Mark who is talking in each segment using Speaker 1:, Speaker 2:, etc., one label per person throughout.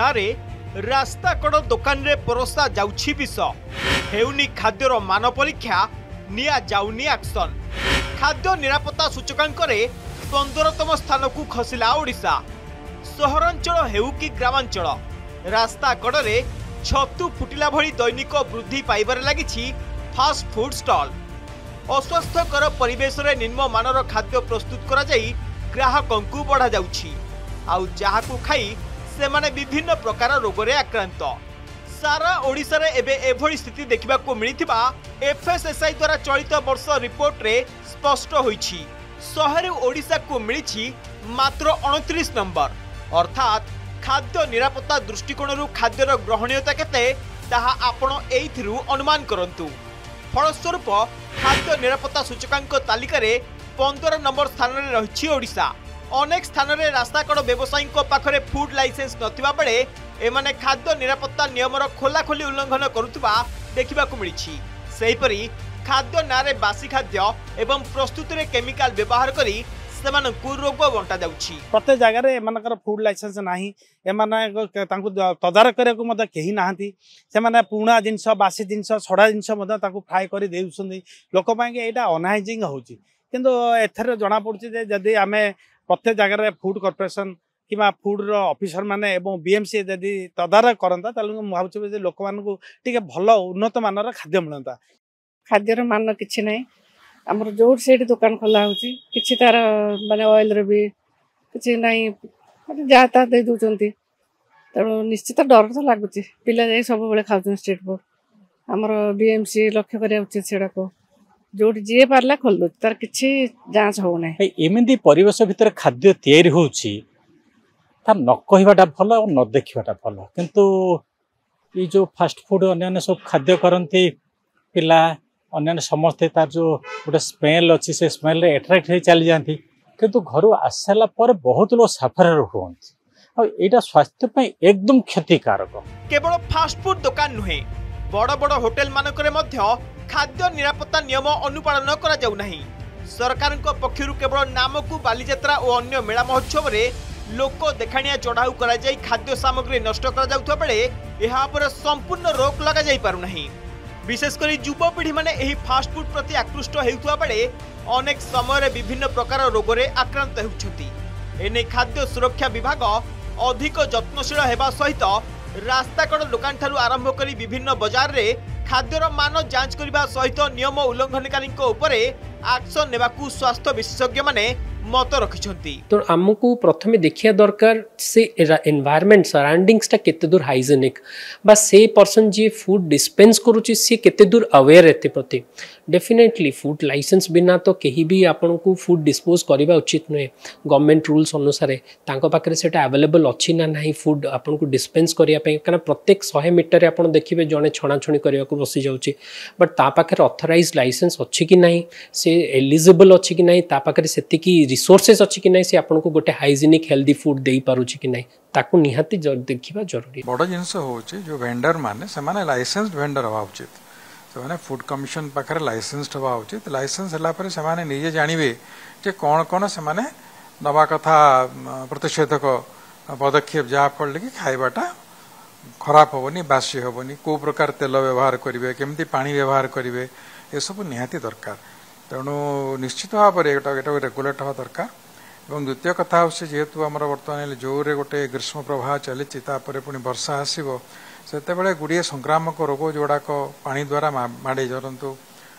Speaker 1: नारे रास्ता कड़ दुकान रे परोसा जाउछि विष हेउनी खाद्यर मान परीक्षा निया जाउनी एक्शन। खाद्य निरापत्ता सूचकांक 15तम स्थान को खसिला ओडिशा। सहरांचल हेउ कि ग्रामांचल रास्ता कड़े छतु फुटिला भली दैनिक वृद्धि पाइबार लागिछि फास्ट फूड स्टॉल। अस्वास्थ्यकर परिवेश रे निम्न मानर खाद्य प्रस्तुत करा जाई ग्राहकों को बढ़ा जाउछि आउ जहाकू खाई से माने विभिन्न प्रकार रोग रे आक्रांत। सारा ओडिशा रे एबे एभली स्थिति देखिबा को मिलिथिबा एफएसएसआई द्वारा चलित वर्ष रिपोर्ट रे स्पष्ट होईछि। शहर ओडिशा को मिलिछि मात्र 29 नंबर। अर्थात खाद्य निरापत्ता दृष्टिकोण खाद्यर ग्रहणीयता केते ताहा आपण एइथिरु अनुमान करंतु। फलस्वरूप खाद्य निरापत्ता सूचकांक तालिका 15 नंबर स्थान रे रहिछि ओडिशा। अनेक स्थान रे रास्ताकड़ व्यवसायी पाखरे फूड लाइसेंस नथिबा बेले एमाने खाद्य निरापत्ता नियमर खोलाखोली उल्लंघन करुवा देखा मिली। सेहीपरि खाद्य नारे बासी खाद्य एवं प्रस्तुति रे केमिकल व्यवहार करी सेमानकु रोग बंटा जाउछि।
Speaker 2: प्रत्येक जगह रे एमानकर फूड लाइसेंस नाही, एमाने तांकु तदारक करैको मते केही नाहंती। सेमाने पुणा जिंस बासी जिंस छड़ा जिंस मते तांकु फ्राई करी देउछन्ती। लोक पाए एटा अनहाइजिंग होछि, किंतु एथरे जणा पड़छि जे जदी आमे प्रत्येक जगह फूड कॉर्पोरेशन कि फूड ऑफिसर माने एवं बीएमसी जदि तदारक करता ताले भावुचे लोक मानकु टिके भल उन्नत मानर खाद्य मिलता।
Speaker 3: खाद्यर मान किछि नै हमर जोर सेठी दुकान खोला होछि किछि तार माने ऑयल रे भी किछि नै माने जाता दे दुचंती। तणु निश्चित डर तो लागुछि। पिला जाई सब बेले खाउछन स्ट्रीट फूड। हमर बीएमसी लक्ष्य करिया उचित सेडा को जो जी पार्ला खोल दो तार किछि जांच हो नै।
Speaker 4: एमिदी परिवेश भितर खाद्य तयारी होछि तार न कहबाटा भल और न देखबाटा भल, किंतु ये जो फास्ट फूड अन्य सब खाद्य करती पिला अन्य समस्ते तार जो गोटे स्मेल अच्छी से स्मेल एट्राक्ट हो चली जाती, किंतु घर आसाला पर बहुत लोग सफर होती। यहाँ स्वास्थ्य पे एकदम क्षतिकारक।
Speaker 1: केवल फास्ट फूड दुकान नुहे बड़ बड़ होटेल मानकरे मध्य खाद्य निरापत्ता नियम अनुपालन करा जाउ नाही। सरकार पक्षरु केवल नामकू बालीजात्रा और अन्य मेला महोत्सव रे लोक देखाणिया चढ़ाऊ करा जाई खाद्य सामग्री नष्ट करा जाउथबा बेले एहा पर संपूर्ण रोक लगा जाई पारु नाही। विशेषकर युवपीढ़ी माने एही फास्ट फूड प्रति आकृष्ट हेउथबा बेले अनेक समय विभिन्न प्रकार रोग रे आक्रांत हेउछथि। एने खाद्य सुरक्षा विभाग अधिक जत्नशील हेबा सहित रास्ताकड़ दुकान ठारू आरंभ करी विभिन्न बाजार रे खाद्यर मान जांच करने सहित नियम उल्लंघनकारी एक्शन नेबाकू स्वास्थ्य विशेषज्ञ माने मत रखिछंती।
Speaker 5: तो आमको प्रथमे देखिया दरकार से एनवायरनमेंट सराउंडिंग्स टा केते दूर हाइजेनिक बा से पर्सन जे फूड डिस्पेंस करूची से केते दूर अवेयर एते प्रति। डेफिनेटली फूड लाइसेंस बिना तो कहीं भी आपन को फूड डिस्पोज करबा उचित नहे। गवर्नमेंट रूल्स अनुसार तांको पाखरे सेटा अवेलेबल अछि ना नाही फूड आपन को डिस्पेंस करिया पे, कारण प्रत्येक 100 मीटर आपन देखिबे जने छणा छणी करिया को बसी जाउची, बट ता पाखरे ऑथराइज्ड लाइसेंस अछि कि नाही, से एलिजिबल अछि कि नाही, ता पाखरे सेति की रिसोर्सेस अच्छी कि नहीं, से आपन को गोटे हाइजीनिक हेल्दी फूड दे पारुछि कि नहीं, ताकू निहाती देखिबा जरूरी।
Speaker 6: बड़ जिनस होछि जो वेंडर माने से माने लाइसेंस्ड वेंडर हवा उचित। से माने फूड कमिशन पाखरे लाइसेंस्ड हवा उचित। लाइसेंस हला पर से माने निजे जानिबे जे कोन कोन से माने नवा कथा प्रतिषेधक पदक्षेप जा फल कि खाइबाटा खराब होबनी, बासी होबनी, को प्रकार तेल व्यवहार करिवे, केमती पानी व्यवहार करिवे, ए सब निहाती दरकार। तेणु निश्चित भाव में एटा रेगुलेट हवा दरकार। और द्वितीय कथा हूँ जेहेतु आम बर्तमान जोरे गोटे ग्रीष्म प्रवाह चली पुणी वर्षा आसो से गुड़िए संक्रामक रोग जोड़ाक पानी द्वारा माड़ी धरतु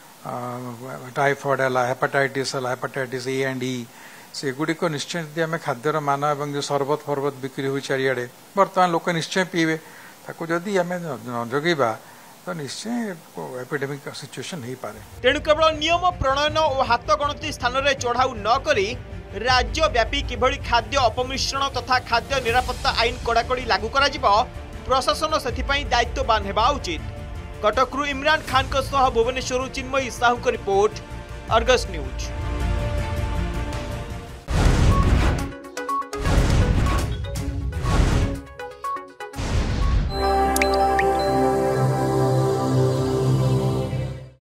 Speaker 6: टाइफॉइड है, हेपाटाइटिस है, हेपाटाइटिस ए एंड ई, से गुड़िक निश्चय यदि आम खाद्यर मान और जो सरबत फरबत बिक्री हुई चारिड़े बर्तमान लोक निश्चय पीबे ताको जदि आम जगेबा तो निश्चय एपिडेमिक सिचुएशन हो पारे।
Speaker 1: तेणु केवल नियम प्रणयन और हाथ गणति स्थान में चढ़ाऊ न करी राज्यव्यापी किभली खाद्य अपमिश्रण तथा खाद्य निरापत्ता आईन कड़ाकड़ी लागू करा जिवो प्रशासन सेथिपई दायित्ववान हेबा उचित। कटकरू Imran Khan Bhubaneswar Chinmayi Sahu report, Argus news.